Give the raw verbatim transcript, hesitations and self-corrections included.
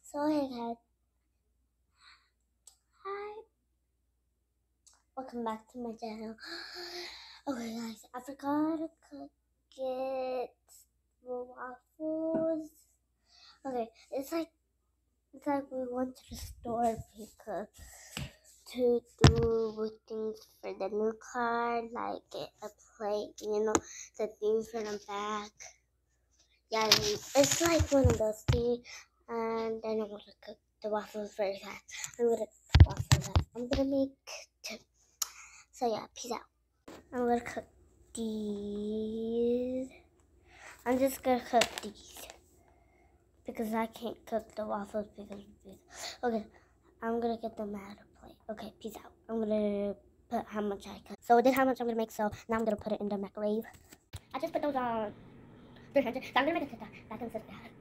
So hey guys, hi, welcome back to my channel. Okay guys, I forgot to cook it waffles. Okay, it's like it's like we went to the store because to do things for the new car, like get a plate, you know, the things for the back. Yeah, it's like one of those things. And then I'm gonna cook the waffles very fast. I'm gonna waffles. I'm gonna make two. So yeah, peace out. I'm gonna cook these. I'm just gonna cook these because I can't cook the waffles because of this. Okay, I'm gonna get them out of the plate. Okay, peace out. I'm gonna put how much I cook. So this is how much I'm gonna make. So now I'm gonna put it in the microwave. I just put those on three hundred. So I'm gonna make a TikTok back in the